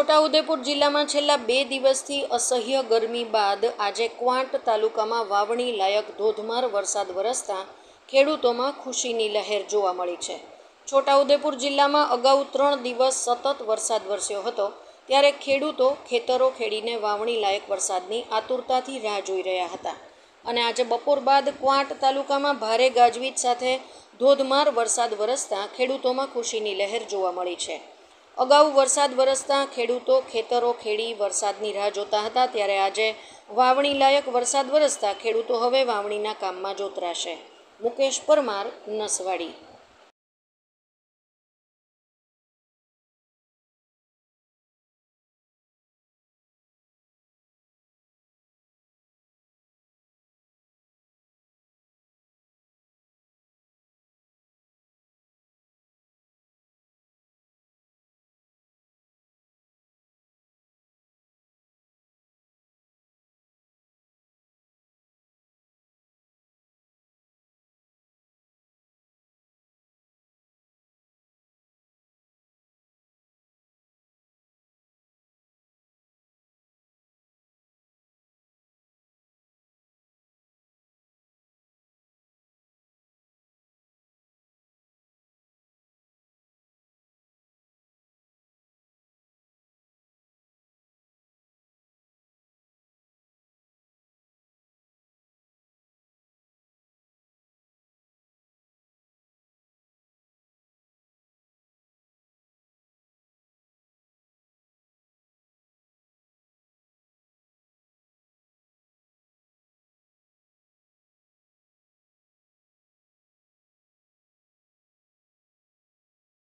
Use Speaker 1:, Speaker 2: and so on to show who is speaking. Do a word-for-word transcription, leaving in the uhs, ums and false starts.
Speaker 1: છોટાઉદેપુર જિલ્લામાં છેલ્લા બે દિવસથી અસહ્ય ગરમી બાદ આજે ક્વાંટ તાલુકામાં વાવણી લાયક ધોધમાર વરસાદ વરસતા ખેડૂતોમાં ખુશીની લહેર જોવા મળી છે. છોટાઉદેપુર જિલ્લામાં અગાઉ ત્રણ દિવસ સતત વરસાદ વરસ્યો હતો, ત્યારે ખેડૂતો ખેતરો ખેડીને વાવણી લાયક વરસાદની આતુરતાથી રાહ જોઈ રહ્યા હતા અને આજે બપોર બાદ ક્વાંટ તાલુકામાં ભારે ગાજવીજ સાથે ધોધમાર વરસાદ વરસતા ખેડૂતોમાં ખુશીની લહેર જોવા મળી છે. અગાઉ વરસાદ વરસતા ખેડૂતો ખેતરો ખેડી વરસાદની રાહ જોતા હતા, ત્યારે આજે વાવણી લાયક વરસાદ વરસતા ખેડૂતો હવે વાવણીના કામમાં જોતરાશે. મુકેશ પરમાર, નસવાડી.